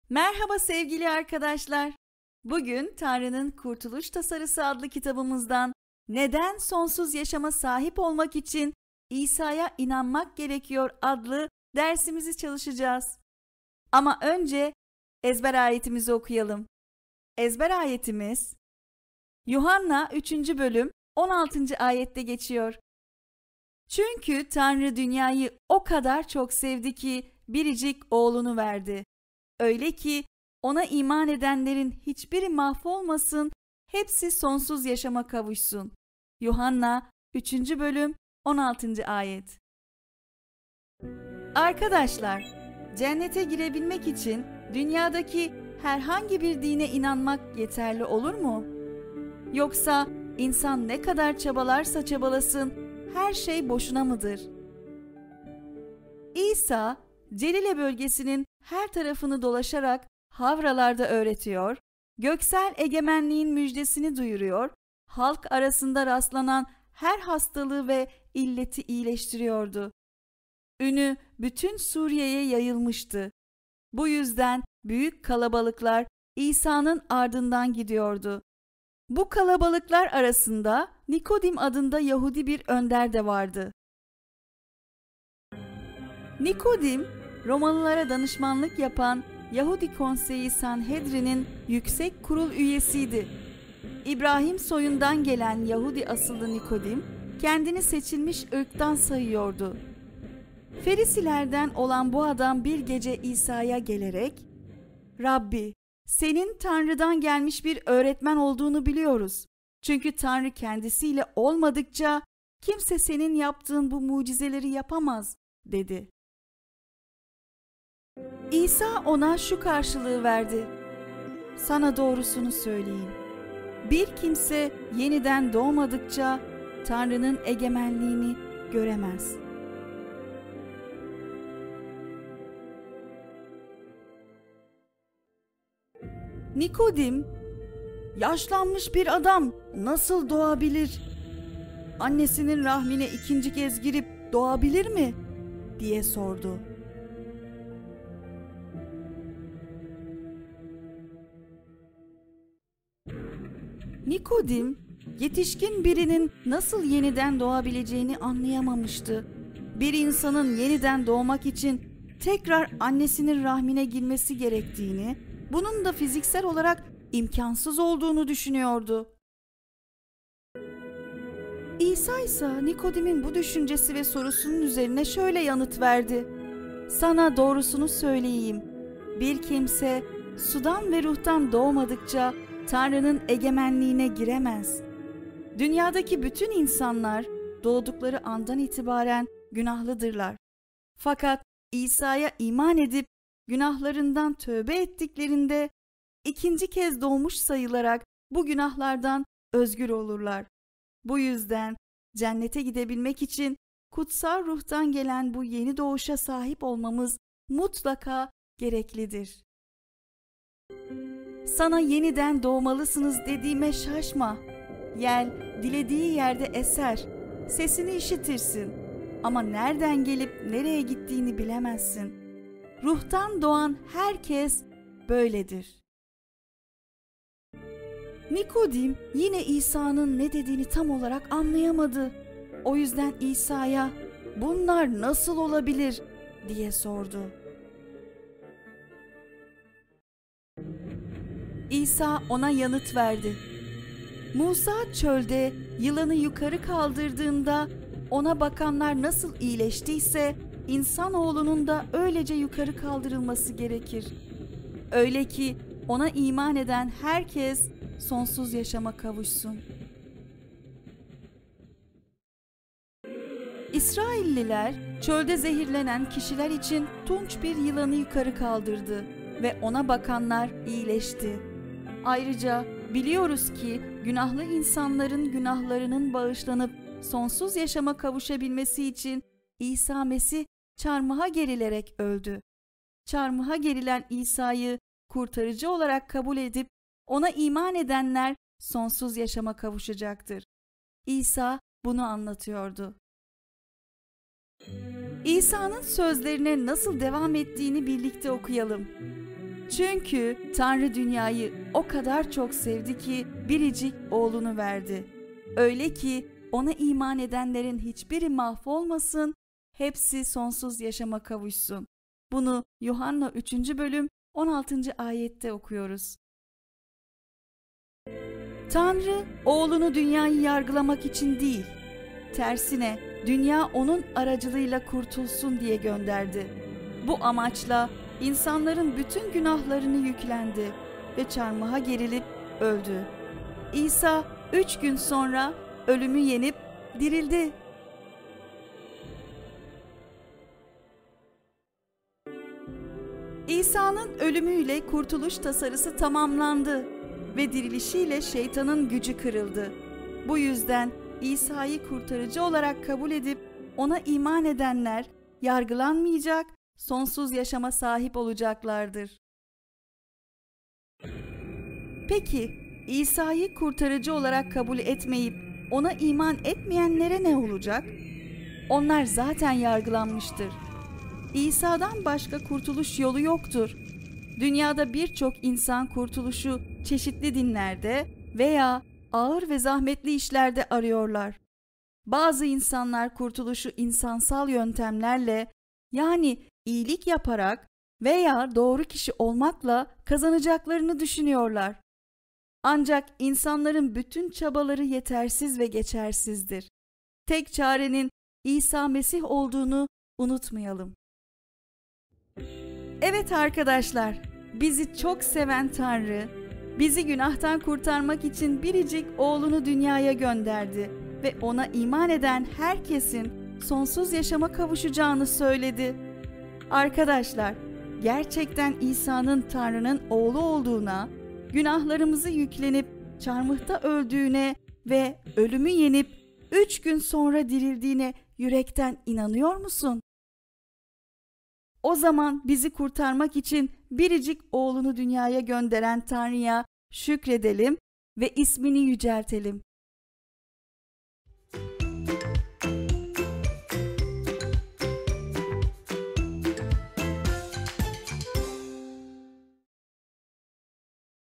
Merhaba sevgili arkadaşlar. Bugün Tanrı'nın Kurtuluş Tasarısı adlı kitabımızdan Neden Sonsuz Yaşama Sahip Olmak için İsa'ya inanmak gerekiyor adlı dersimizi çalışacağız. Ama önce ezber ayetimizi okuyalım. Ezber ayetimiz Yuhanna 3. bölüm 16. ayette geçiyor. Çünkü Tanrı dünyayı o kadar çok sevdi ki biricik oğlunu verdi. Öyle ki ona iman edenlerin hiçbiri mahvolmasın, hepsi sonsuz yaşama kavuşsun. Yuhanna 3. bölüm 16. ayet. Arkadaşlar, cennete girebilmek için dünyadaki herhangi bir dine inanmak yeterli olur mu? Yoksa insan ne kadar çabalarsa çabalasın, her şey boşuna mıdır? İsa, Celile bölgesinin her tarafını dolaşarak havralarda öğretiyor, göksel egemenliğin müjdesini duyuruyor, halk arasında rastlanan her hastalığı ve illeti iyileştiriyordu. Ünü bütün Suriye'ye yayılmıştı. Bu yüzden büyük kalabalıklar İsa'nın ardından gidiyordu. Bu kalabalıklar arasında Nikodim adında Yahudi bir önder de vardı. Nikodim, Romalılara danışmanlık yapan Yahudi Konseyi Sanhedrin'in yüksek kurul üyesiydi. İbrahim soyundan gelen Yahudi asıllı Nikodim, kendini seçilmiş ırktan sayıyordu. Ferisilerden olan bu adam bir gece İsa'ya gelerek, "Rabbi, senin Tanrı'dan gelmiş bir öğretmen olduğunu biliyoruz. Çünkü Tanrı kendisiyle olmadıkça kimse senin yaptığın bu mucizeleri yapamaz," dedi. İsa ona şu karşılığı verdi: "Sana doğrusunu söyleyeyim. Bir kimse yeniden doğmadıkça Tanrı'nın egemenliğini göremez." Nikodim, "Yaşlanmış bir adam nasıl doğabilir? Annesinin rahmine ikinci kez girip doğabilir mi?" diye sordu. Nikodim, yetişkin birinin nasıl yeniden doğabileceğini anlayamamıştı. Bir insanın yeniden doğmak için tekrar annesinin rahmine girmesi gerektiğini, bunun da fiziksel olarak imkansız olduğunu düşünüyordu. İsa ise Nikodim'in bu düşüncesi ve sorusunun üzerine şöyle yanıt verdi: "Sana doğrusunu söyleyeyim. Bir kimse sudan ve ruhtan doğmadıkça Tanrı'nın egemenliğine giremez. Dünyadaki bütün insanlar doğdukları andan itibaren günahlıdırlar. Fakat İsa'ya iman edip günahlarından tövbe ettiklerinde ikinci kez doğmuş sayılarak bu günahlardan özgür olurlar. Bu yüzden cennete gidebilmek için kutsal ruhtan gelen bu yeni doğuşa sahip olmamız mutlaka gereklidir. Sana yeniden doğmalısınız dediğime şaşma. Yel dilediği yerde eser, sesini işitirsin ama nereden gelip nereye gittiğini bilemezsin. Ruhtan doğan herkes böyledir." Nikodim yine İsa'nın ne dediğini tam olarak anlayamadı. O yüzden İsa'ya "Bunlar nasıl olabilir?" diye sordu. İsa ona yanıt verdi: "Musa çölde yılanı yukarı kaldırdığında ona bakanlar nasıl iyileştiyse insanoğlunun da öylece yukarı kaldırılması gerekir. Öyle ki ona iman eden herkes sonsuz yaşama kavuşsun." İsrailliler çölde zehirlenen kişiler için tunç bir yılanı yukarı kaldırdı ve ona bakanlar iyileşti. Ayrıca biliyoruz ki günahlı insanların günahlarının bağışlanıp sonsuz yaşama kavuşabilmesi için İsa Mesih çarmıha gerilerek öldü. Çarmıha gerilen İsa'yı kurtarıcı olarak kabul edip ona iman edenler sonsuz yaşama kavuşacaktır. İsa bunu anlatıyordu. İsa'nın sözlerine nasıl devam ettiğini birlikte okuyalım. Çünkü Tanrı dünyayı o kadar çok sevdi ki biricik oğlunu verdi. Öyle ki ona iman edenlerin hiçbiri mahvolmasın, hepsi sonsuz yaşama kavuşsun. Bunu Yuhanna 3. bölüm 16. ayette okuyoruz. Tanrı oğlunu dünyayı yargılamak için değil, tersine dünya onun aracılığıyla kurtulsun diye gönderdi. Bu amaçla insanların bütün günahlarını yüklendi ve çarmıha gerilip öldü. İsa 3 gün sonra ölümü yenip dirildi. İsa'nın ölümüyle kurtuluş tasarısı tamamlandı ve dirilişiyle şeytanın gücü kırıldı. Bu yüzden İsa'yı kurtarıcı olarak kabul edip ona iman edenler yargılanmayacak, sonsuz yaşama sahip olacaklardır. Peki, İsa'yı kurtarıcı olarak kabul etmeyip ona iman etmeyenlere ne olacak? Onlar zaten yargılanmıştır. İsa'dan başka kurtuluş yolu yoktur. Dünyada birçok insan kurtuluşu çeşitli dinlerde veya ağır ve zahmetli işlerde arıyorlar. Bazı insanlar kurtuluşu insansal yöntemlerle, yani iyilik yaparak veya doğru kişi olmakla kazanacaklarını düşünüyorlar. Ancak insanların bütün çabaları yetersiz ve geçersizdir. Tek çarenin İsa Mesih olduğunu unutmayalım. Evet arkadaşlar, bizi çok seven Tanrı, bizi günahtan kurtarmak için biricik oğlunu dünyaya gönderdi ve ona iman eden herkesin sonsuz yaşama kavuşacağını söyledi. Arkadaşlar, gerçekten İsa'nın Tanrı'nın oğlu olduğuna, günahlarımızı yüklenip çarmıhta öldüğüne ve ölümü yenip 3 gün sonra dirildiğine yürekten inanıyor musun? O zaman bizi kurtarmak için biricik oğlunu dünyaya gönderen Tanrı'ya şükredelim ve ismini yüceltelim.